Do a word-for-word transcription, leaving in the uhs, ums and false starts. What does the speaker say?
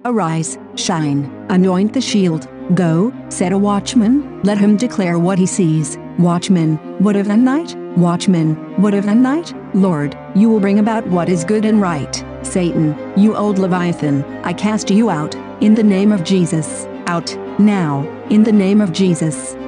Arise, shine, anoint the shield. Go, set a watchman, let him declare what he sees. Watchman, what of the night? Watchman, what of the night? Lord, you will bring about what is good and right. Satan, you old Leviathan, I cast you out, in the name of Jesus, out, now, in the name of Jesus.